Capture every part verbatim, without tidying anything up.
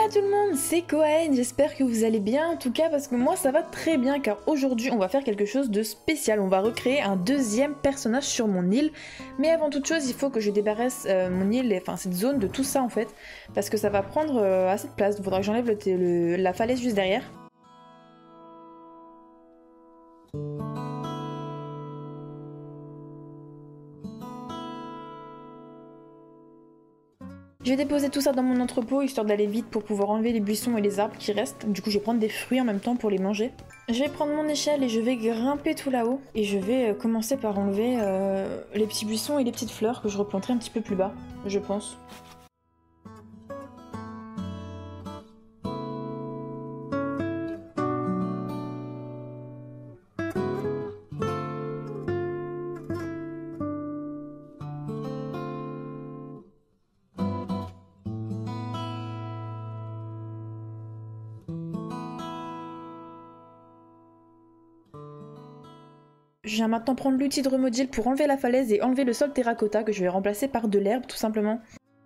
tout le monde, c'est Cohen, j'espère que vous allez bien en tout cas parce que moi ça va très bien car aujourd'hui on va faire quelque chose de spécial, on va recréer un deuxième personnage sur mon île, mais avant toute chose il faut que je débarrasse euh, mon île, enfin cette zone de tout ça en fait, parce que ça va prendre euh, assez de place, il faudra que j'enlève le, le, la falaise juste derrière. Je vais déposer tout ça dans mon entrepôt histoire d'aller vite pour pouvoir enlever les buissons et les arbres qui restent. Du coup je vais prendre des fruits en même temps pour les manger. Je vais prendre mon échelle et je vais grimper tout là-haut. Et je vais commencer par enlever euh, les petits buissons et les petites fleurs que je replanterai un petit peu plus bas, je pense. Je viens maintenant prendre l'outil de remodile pour enlever la falaise et enlever le sol terracotta que je vais remplacer par de l'herbe tout simplement.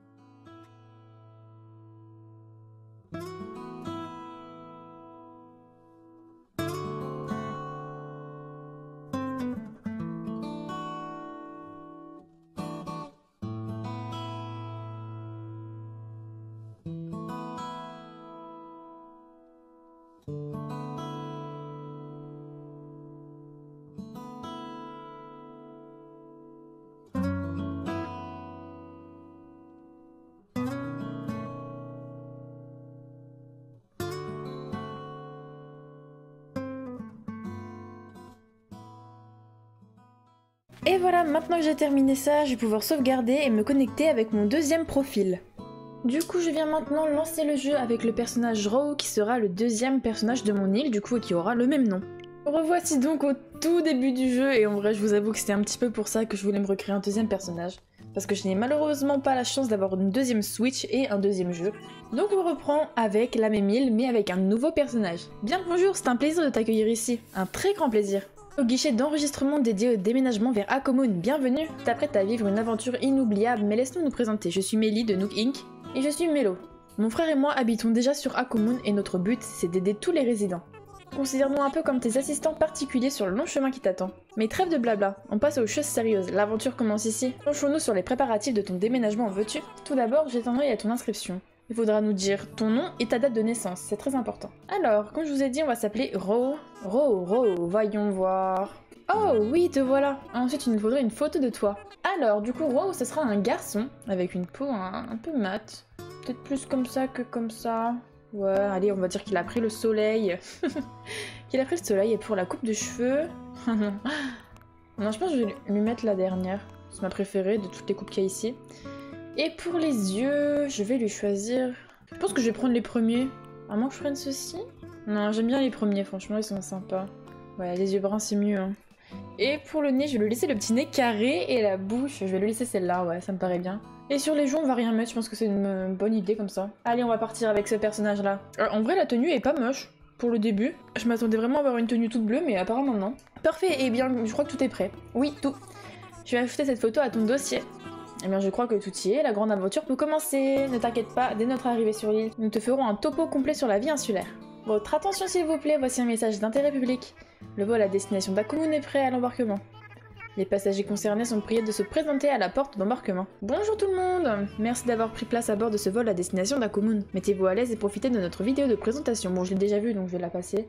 Et voilà, maintenant que j'ai terminé ça, je vais pouvoir sauvegarder et me connecter avec mon deuxième profil. Du coup, je viens maintenant lancer le jeu avec le personnage Row qui sera le deuxième personnage de mon île, du coup, et qui aura le même nom. Revoici donc au tout début du jeu, et en vrai, je vous avoue que c'était un petit peu pour ça que je voulais me recréer un deuxième personnage. Parce que je n'ai malheureusement pas la chance d'avoir une deuxième Switch et un deuxième jeu. Donc on reprend avec la même île, mais avec un nouveau personnage. Bien bonjour, c'est un plaisir de t'accueillir ici. Un très grand plaisir. Au guichet d'enregistrement dédié au déménagement vers Akomoon, bienvenue. T'apprêtes à vivre une aventure inoubliable, mais laisse-nous nous présenter. Je suis Mélie de Nook Incorporated et je suis Mélo. Mon frère et moi habitons déjà sur Akomoon et notre but c'est d'aider tous les résidents. Considère-nous un peu comme tes assistants particuliers sur le long chemin qui t'attend. Mais trêve de blabla, on passe aux choses sérieuses, l'aventure commence ici. Penchons-nous sur les préparatifs de ton déménagement, veux-tu? Tout d'abord, j'étendrai à ton inscription. Il faudra nous dire ton nom et ta date de naissance, c'est très important. Alors, comme je vous ai dit, on va s'appeler Row. Row, Row, voyons voir. Oh oui, te voilà. Ensuite, il nous faudrait une photo de toi. Alors, du coup, Row, ce sera un garçon, avec une peau un, un peu mate. Peut-être plus comme ça que comme ça. Ouais, allez, on va dire qu'il a pris le soleil. qu'il a pris le soleil, et pour la coupe de cheveux... non. non, je pense que je vais lui mettre la dernière. C'est ma préférée de toutes les coupes qu'il y a ici. Et pour les yeux, je vais lui choisir... Je pense que je vais prendre les premiers. À moins que je prenne ceci. Non, j'aime bien les premiers, franchement, ils sont sympas. Ouais, les yeux bruns, c'est mieux. Hein. Et pour le nez, je vais lui laisser le petit nez carré. Et la bouche, je vais lui laisser celle-là, ouais, ça me paraît bien. Et sur les joues, on va rien mettre, je pense que c'est une euh, bonne idée comme ça. Allez, on va partir avec ce personnage-là. Euh, en vrai, la tenue est pas moche, pour le début. Je m'attendais vraiment à avoir une tenue toute bleue, mais apparemment non. Parfait, et bien, je crois que tout est prêt. Oui, tout. Je vais ajouter cette photo à ton dossier. Eh bien, je crois que tout y est, la grande aventure peut commencer. Ne t'inquiète pas, dès notre arrivée sur l'île, nous te ferons un topo complet sur la vie insulaire. Votre attention s'il vous plaît, voici un message d'intérêt public. Le vol à destination d'Akomoon est prêt à l'embarquement. Les passagers concernés sont priés de se présenter à la porte d'embarquement. Bonjour tout le monde! Merci d'avoir pris place à bord de ce vol à destination d'Akomoon. Mettez-vous à l'aise et profitez de notre vidéo de présentation. Bon, je l'ai déjà vue, donc je vais la passer.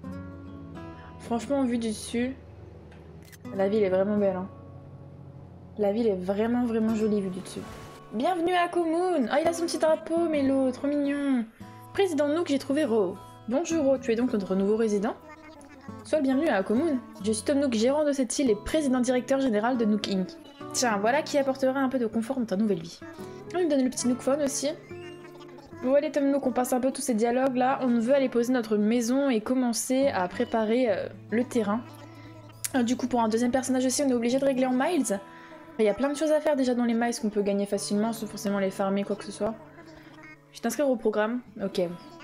Franchement, vu du dessus, la ville est vraiment belle, hein. La ville est vraiment vraiment jolie vue du dessus. Bienvenue à Akomoon! Ah, il a son petit drapeau, Mélo, trop mignon! Président Nook, j'ai trouvé Row. Bonjour Row, tu es donc notre nouveau résident? Sois le bienvenu à Akomoon. Je suis Tom Nook, gérant de cette île et président directeur général de Nook Incorporated. Tiens, voilà qui apportera un peu de confort dans ta nouvelle vie. On me donne le petit Nook Phone aussi. Bon allez Tom Nook, on passe un peu tous ces dialogues là. On veut aller poser notre maison et commencer à préparer euh, le terrain. Euh, du coup pour un deuxième personnage aussi, on est obligé de régler en miles. Il y a plein de choses à faire déjà dans les miles qu'on peut gagner facilement, sans forcément les farmer quoi que ce soit. Je vais t'inscrire au programme. Ok.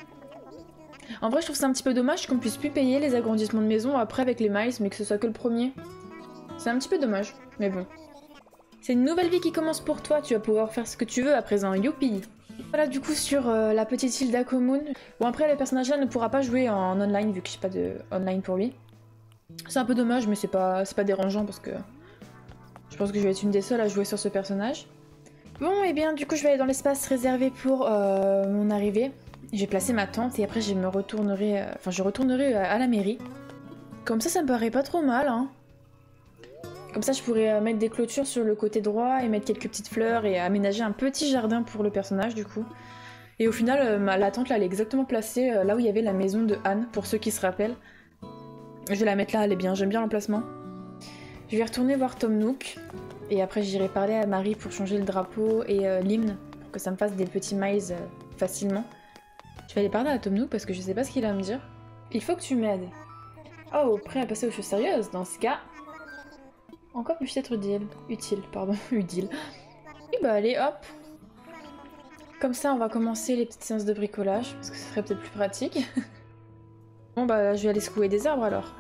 En vrai, je trouve ça un petit peu dommage qu'on puisse plus payer les agrandissements de maison après avec les miles, mais que ce soit que le premier. C'est un petit peu dommage, mais bon. C'est une nouvelle vie qui commence pour toi, tu vas pouvoir faire ce que tu veux à présent, youpi! Voilà du coup sur euh, la petite île d'Akomoon. Bon après le personnage là ne pourra pas jouer en online vu que j'ai pas de online pour lui. C'est un peu dommage mais c'est pas, c'est pas dérangeant parce que je pense que je vais être une des seules à jouer sur ce personnage. Bon et bien du coup je vais aller dans l'espace réservé pour euh, mon arrivée. J'ai placé ma tente et après je me retournerai, euh, enfin je retournerai à la mairie. Comme ça ça me paraît pas trop mal hein. Comme ça je pourrais mettre des clôtures sur le côté droit et mettre quelques petites fleurs et aménager un petit jardin pour le personnage du coup. Et au final euh, ma, la tente là elle est exactement placée euh, là où il y avait la maison de Anne pour ceux qui se rappellent. Je vais la mettre là, elle est bien, j'aime bien l'emplacement. Je vais retourner voir Tom Nook et après j'irai parler à Marie pour changer le drapeau et euh, l'hymne pour que ça me fasse des petits miles euh, facilement. Je vais aller parler à Tom Nook parce que je sais pas ce qu'il va me dire. Il faut que tu m'aides. Oh, prêt à passer aux choses sérieuses dans ce cas. Encore peut être utile. Utile, pardon, utile. Et bah allez, hop. Comme ça, on va commencer les petites séances de bricolage, parce que ce serait peut-être plus pratique. Bon bah, je vais aller secouer des arbres alors.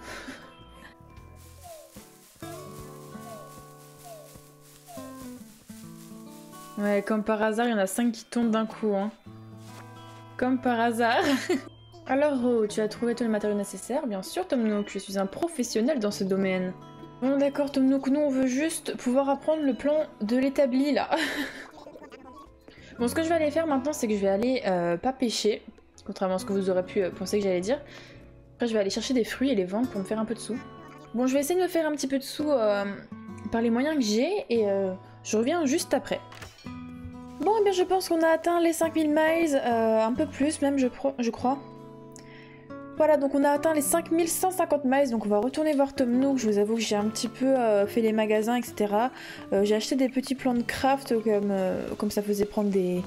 Ouais, comme par hasard, il y en a cinq qui tombent d'un coup, hein. Comme par hasard. Alors, Ro, tu as trouvé tous les matériaux nécessaires? Bien sûr, Tom Nook, je suis un professionnel dans ce domaine. Bon d'accord Tom Nook, nous on veut juste pouvoir apprendre le plan de l'établi là. Bon ce que je vais aller faire maintenant c'est que je vais aller euh, pas pêcher, contrairement à ce que vous aurez pu euh, penser que j'allais dire. Après je vais aller chercher des fruits et les vendre pour me faire un peu de sous. Bon je vais essayer de me faire un petit peu de sous euh, par les moyens que j'ai et euh, je reviens juste après. Bon et bien je pense qu'on a atteint les cinq mille miles, euh, un peu plus même je, je crois. Voilà, donc on a atteint les cinq mille cent cinquante miles, donc on va retourner voir Tom Nook. Je vous avoue que j'ai un petit peu euh, fait les magasins, et cetera. Euh, j'ai acheté des petits plans de craft, comme, euh, comme ça faisait prendre des,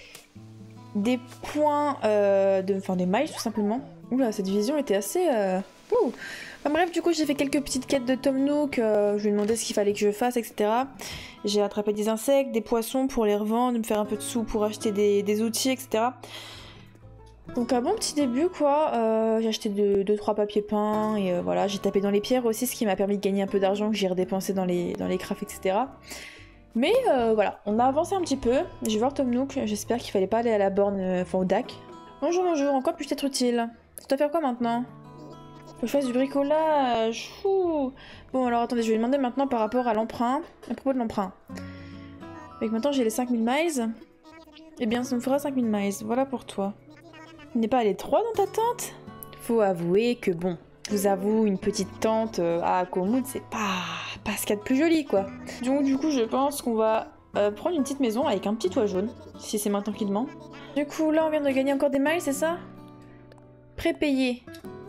des points, euh, de, enfin des miles tout simplement. Oula, cette vision était assez... Euh... Ouh. Enfin, bref, du coup j'ai fait quelques petites quêtes de Tom Nook, euh, je lui ai demandé ce qu'il fallait que je fasse, et cetera. J'ai attrapé des insectes, des poissons pour les revendre, me faire un peu de sous pour acheter des, des outils, et cetera. Donc un bon petit début quoi, euh, j'ai acheté deux trois papiers peints et euh, voilà, j'ai tapé dans les pierres aussi, ce qui m'a permis de gagner un peu d'argent que j'ai redépensé dans les, dans les crafts, et cetera. Mais euh, voilà, on a avancé un petit peu, je vais voir Tom Nook, j'espère qu'il fallait pas aller à la borne, euh, enfin au D A C. Bonjour, bonjour, en quoi puis-je être utile? Tu dois faire quoi maintenant? Faut que je fasse du bricolage. Ouh. Bon alors attendez, je vais lui demander maintenant par rapport à l'emprunt, à propos de l'emprunt. Donc maintenant j'ai les cinq mille miles, et bien ça me fera cinq mille miles, voilà pour toi. Il n'est pas allé trois dans ta tente? Faut avouer que bon, je vous avoue, une petite tente euh, à Akomoon, c'est pas, pas ce qu'il y a de plus joli quoi. Donc du coup je pense qu'on va euh, prendre une petite maison avec un petit toit jaune, si c'est maintenant qu'il demande. Du coup là on vient de gagner encore des miles, c'est ça? Prépayé.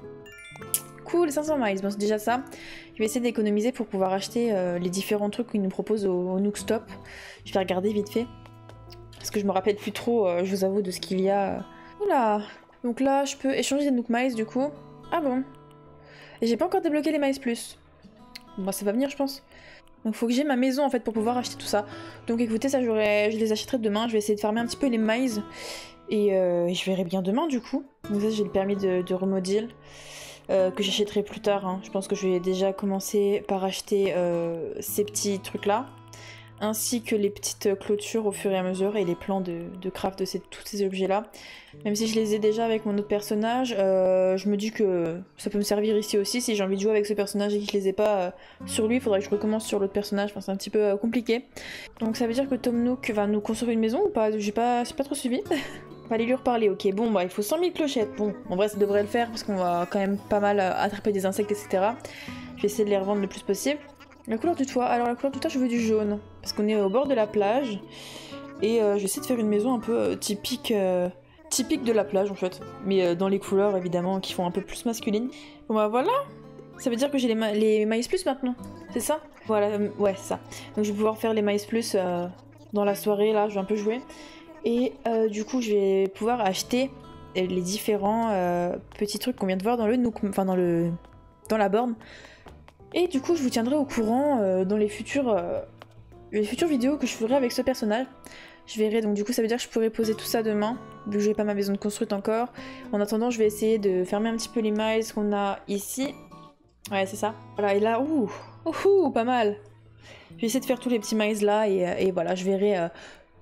Cool, cinq cents miles, bon c'est déjà ça. Je vais essayer d'économiser pour pouvoir acheter euh, les différents trucs qu'ils nous proposent au, au Nook Stop. Je vais regarder vite fait. Parce que je me rappelle plus trop, euh, je vous avoue, de ce qu'il y a... Euh... Oula. Donc là, je peux échanger des Nook Miles du coup. Ah bon. Et j'ai pas encore débloqué les Miles Plus. Bon, ça va venir, je pense. Donc faut que j'ai ma maison en fait pour pouvoir acheter tout ça. Donc écoutez, ça j'aurais, je les achèterai demain. Je vais essayer de farmer un petit peu les Miles. Et euh, je verrai bien demain du coup. Donc ça, j'ai le permis de, de remodile. Euh, que j'achèterai plus tard. Hein. Je pense que je vais déjà commencer par acheter euh, ces petits trucs là. Ainsi que les petites clôtures au fur et à mesure et les plans de, de craft de ces, tous ces objets là. Même si je les ai déjà avec mon autre personnage, euh, je me dis que ça peut me servir ici aussi. Si j'ai envie de jouer avec ce personnage et que je les ai pas euh, sur lui, il faudrait que je recommence sur l'autre personnage, enfin, c'est un petit peu euh, compliqué. Donc ça veut dire que Tom Nook va nous construire une maison ou pas? J'ai pas, pas trop suivi. On va aller lui reparler, ok. Bon bah il faut cent mille clochettes. Bon, en vrai ça devrait le faire parce qu'on va quand même pas mal euh, attraper des insectes, et cetera. Je vais essayer de les revendre le plus possible. La couleur du toit, alors la couleur du toit je veux du jaune, parce qu'on est au bord de la plage, et euh, je vais essayer de faire une maison un peu euh, typique, euh, typique de la plage en fait, mais euh, dans les couleurs évidemment qui font un peu plus masculines. Bon bah voilà, ça veut dire que j'ai les, ma les Miles Plus maintenant, c'est ça? Voilà, euh, ouais c'est ça. Donc je vais pouvoir faire les Miles Plus euh, dans la soirée là, je vais un peu jouer, et euh, du coup je vais pouvoir acheter les différents euh, petits trucs qu'on vient de voir dans le Nook, enfin dans le, dans la borne. Et du coup je vous tiendrai au courant euh, dans les futures, euh, les futures vidéos que je ferai avec ce personnage. Je verrai, donc du coup ça veut dire que je pourrai poser tout ça demain, vu que j'ai pas ma maison de construite encore. En attendant je vais essayer de fermer un petit peu les miles qu'on a ici. Ouais c'est ça. Voilà et là, ouh, ouh, ouh, pas mal. Je vais essayer de faire tous les petits miles là et, et voilà je verrai euh,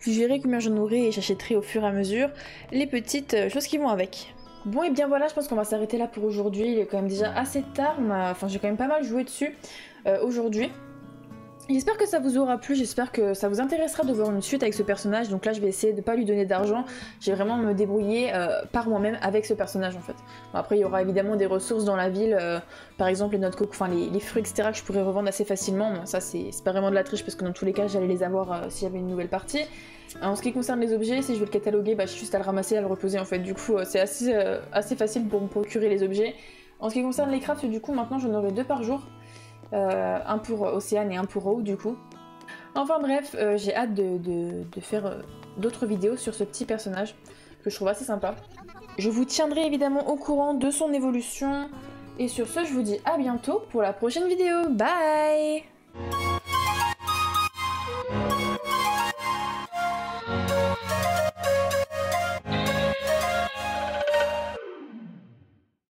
Je verrai combien j'en aurai et j'achèterai au fur et à mesure les petites choses qui vont avec. Bon et bien voilà, je pense qu'on va s'arrêter là pour aujourd'hui. Il est quand même déjà assez tard, enfin j'ai quand même pas mal joué dessus euh, aujourd'hui. J'espère que ça vous aura plu, j'espère que ça vous intéressera de voir une suite avec ce personnage. Donc là je vais essayer de pas lui donner d'argent, j'ai vraiment me débrouiller euh, par moi-même avec ce personnage en fait. Bon, après il y aura évidemment des ressources dans la ville, euh, par exemple les noix de coco, enfin les, les fruits et cetera que je pourrais revendre assez facilement. Bon, ça c'est pas vraiment de la triche parce que dans tous les cas j'allais les avoir euh, s'il y avait une nouvelle partie. En ce qui concerne les objets, si je veux le cataloguer, bah, j'ai juste à le ramasser et à le reposer en fait. Du coup euh, c'est assez, euh, assez facile pour me procurer les objets. En ce qui concerne les crafts, du coup maintenant j'en aurai deux par jour. Euh, un pour Océane et un pour Row du coup. Enfin bref, euh, j'ai hâte de, de, de faire euh, d'autres vidéos sur ce petit personnage que je trouve assez sympa. Je vous tiendrai évidemment au courant de son évolution. Et sur ce, je vous dis à bientôt pour la prochaine vidéo. Bye!